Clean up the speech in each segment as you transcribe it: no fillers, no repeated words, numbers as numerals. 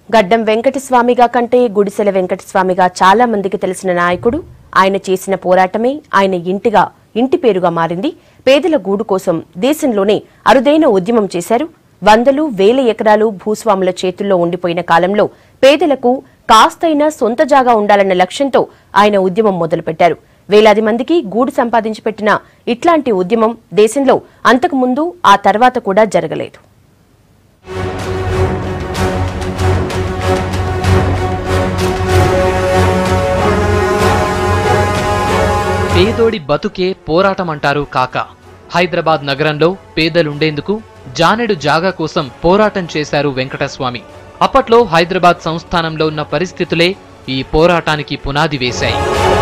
గడ్డం వెంకటస్వామిగా కంటే గుడిసెల వెంకటస్వామిగా చాలా మందికి తెలిసిన నాయకుడు. ఆయన చేసిన పోరాటమే ఆయన ఇంటి పేరుగా మారింది. పేదల గూడు కోసం దేశంలోనే అరుదైన ఉద్యమం చేశారు. వందలు వేల ఎకరాలు భూస్వాముల చేతుల్లో ఉండిపోయిన కాలంలో పేదలకు కాస్తైనా సొంత జాగా ఉండాలన్న లక్ష్యంతో ఆయన ఉద్యమం మొదలుపెట్టారు. వేలాది మందికి గూడు సంపాదించి పెట్టిన ఇట్లాంటి ఉద్యమం దేశంలో అంతకుముందు ఆ తర్వాత కూడా జరగలేదు. పేదోడి బతుకే పోరాటమంటారు కాకా. హైదరాబాద్ నగరంలో పేదలుండేందుకు జానెడు జాగా కోసం పోరాటం చేశారు వెంకటస్వామి. అప్పట్లో హైదరాబాద్ సంస్థానంలో ఉన్న పరిస్థితులే ఈ పోరాటానికి పునాది వేశాయి.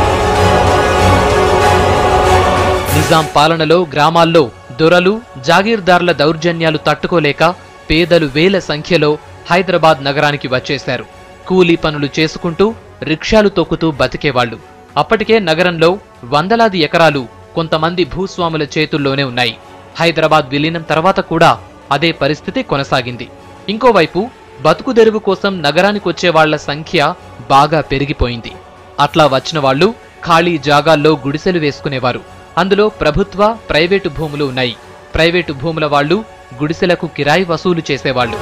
నిజాం పాలనలో గ్రామాల్లో దొరలు, జాగీర్దార్ల దౌర్జన్యాలు తట్టుకోలేక పేదలు వేల సంఖ్యలో హైదరాబాద్ నగరానికి వచ్చేశారు. కూలీ పనులు చేసుకుంటూ రిక్షాలు తొక్కుతూ బతికేవాళ్లు. అప్పటికే నగరంలో వందలాది ఎకరాలు కొంతమంది భూస్వాముల చేతుల్లోనే ఉన్నాయి. హైదరాబాద్ విలీనం తర్వాత కూడా అదే పరిస్థితి కొనసాగింది. ఇంకోవైపు బతుకుదెరువు కోసం నగరానికొచ్చే వాళ్ల సంఖ్య బాగా పెరిగిపోయింది. అట్లా వచ్చిన వాళ్లు ఖాళీ జాగాల్లో గుడిసెలు వేసుకునేవారు. అందులో ప్రభుత్వ, ప్రైవేటు భూములు ఉన్నాయి. ప్రైవేటు భూముల వాళ్లు గుడిసెలకు కిరాయి వసూలు చేసేవాళ్లు.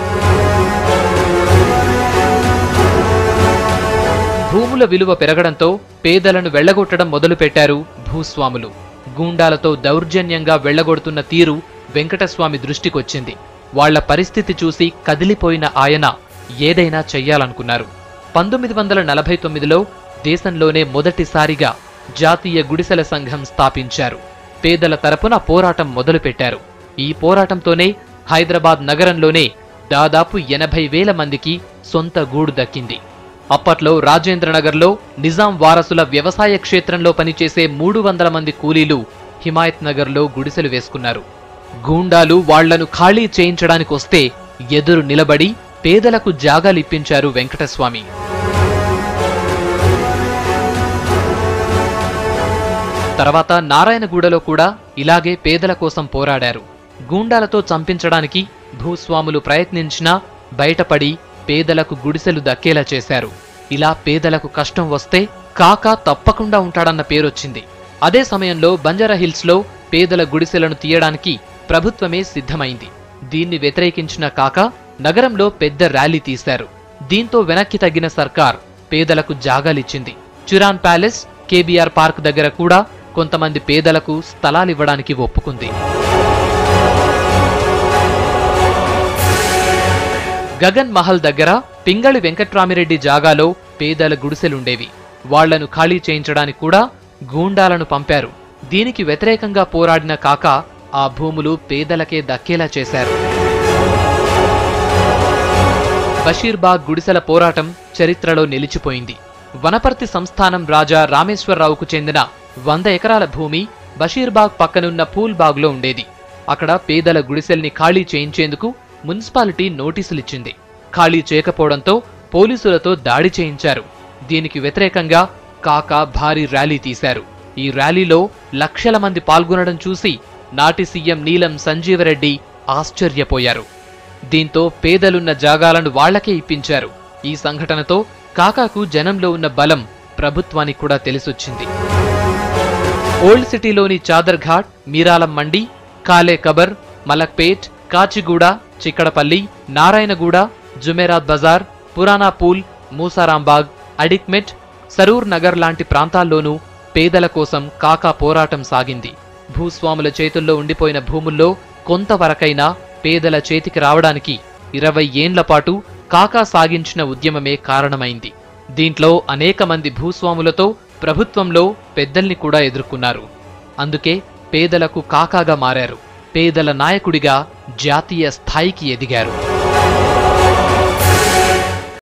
భూముల విలువ పెరగడంతో పేదలను వెళ్లగొట్టడం మొదలుపెట్టారు భూస్వాములు. గూండాలతో దౌర్జన్యంగా వెళ్లగొడుతున్న తీరు వెంకటస్వామి దృష్టికొచ్చింది. వాళ్ల పరిస్థితి చూసి కదిలిపోయిన ఆయన ఏదైనా చెయ్యాలనుకున్నారు. 1949లో దేశంలోనే మొదటిసారిగా జాతీయ గుడిసెల సంఘం స్థాపించారు. పేదల తరపున పోరాటం మొదలుపెట్టారు. ఈ పోరాటంతోనే హైదరాబాద్ నగరంలోనే దాదాపు 80,000 మందికి సొంత గూడు దక్కింది. అప్పట్లో రాజేంద్రనగర్లో నిజాం వారసుల వ్యవసాయ క్షేత్రంలో పనిచేసే 300 మంది కూలీలు హిమాయత్ నగర్లో గుడిసెలు వేసుకున్నారు. గూండాలు వాళ్లను ఖాళీ చేయించడానికొస్తే ఎదురు నిలబడి పేదలకు జాగాలిప్పించారు వెంకటస్వామి. తర్వాత నారాయణగూడలో కూడా ఇలాగే పేదల కోసం పోరాడారు. గూండాలతో చంపించడానికి భూస్వాములు ప్రయత్నించినా బయటపడి పేదలకు గుడిసెలు దక్కేలా చేశారు. ఇలా పేదలకు కష్టం వస్తే కాకా తప్పకుండా ఉంటాడన్న పేరొచ్చింది. అదే సమయంలో బంజారాహిల్స్లో పేదల గుడిసెలను తీయడానికి ప్రభుత్వమే సిద్ధమైంది. దీన్ని వ్యతిరేకించిన కాకా నగరంలో పెద్ద ర్యాలీ తీశారు. దీంతో వెనక్కి తగ్గిన సర్కార్ పేదలకు జాగాలిచ్చింది. చిరాన్ ప్యాలెస్, కేబీఆర్ పార్క్ దగ్గర కూడా కొంతమంది పేదలకు స్థలాలివ్వడానికి ఒప్పుకుంది. గగన్ మహల్ దగ్గర పింగళి వెంకట్రామిరెడ్డి జాగాలో పేదల గుడిసెలుండేవి. వాళ్లను ఖాళీ చేయించడానికి కూడా గూండాలను పంపారు. దీనికి వ్యతిరేకంగా పోరాడిన కాకా ఆ భూములు పేదలకే దక్కేలా చేశారు. బషీర్బాగ్ గుడిసెల పోరాటం చరిత్రలో నిలిచిపోయింది. వనపర్తి సంస్థానం రాజా రామేశ్వరరావుకు చెందిన 100 ఎకరాల భూమి బషీర్బాగ్ పక్కనున్న పూల్బాగ్లో ఉండేది. అక్కడ పేదల గుడిసెల్ని ఖాళీ చేయించేందుకు మున్సిపాలిటీ నోటీసులిచ్చింది. ఖాళీ చేయకపోవడంతో పోలీసులతో దాడి చేయించారు. దీనికి వ్యతిరేకంగా కాకా భారీ ర్యాలీ తీశారు. ఈ ర్యాలీలో లక్షల మంది పాల్గొనడం చూసి నాటి సీఎం నీలం సంజీవరెడ్డి ఆశ్చర్యపోయారు. దీంతో పేదలున్న జాగాలను వాళ్లకే ఇప్పించారు. ఈ సంఘటనతో కాకాకు జనంలో ఉన్న బలం ప్రభుత్వానికి కూడా తెలిసొచ్చింది. ఓల్డ్ సిటీలోని చాదర్ ఘాట్, మీరాలం మండి, కాలే కబర్, మలక్పేట్, కాచిగూడ, చిక్కడపల్లి, నారాయణగూడ, జుమేరాత్ బజార్, పురానా పూల్, మూసారాంబాగ్, అడిక్మెట్, సరూర్ నగర్ లాంటి ప్రాంతాల్లోనూ పేదల కోసం కాకా పోరాటం సాగింది. భూస్వాముల చేతుల్లో ఉండిపోయిన భూముల్లో కొంతవరకైనా పేదల చేతికి రావడానికి 20 ఏండ్ల పాటు కాకా సాగించిన ఉద్యమమే కారణమైంది. దీంట్లో అనేక మంది భూస్వాములతో ప్రభుత్వంలో పెద్దల్ని కూడా ఎదుర్కొన్నారు. అందుకే పేదలకు కాకాగా మారారు. పేదల నాయకుడిగా జాతీయ స్థాయికి ఎదిగారు.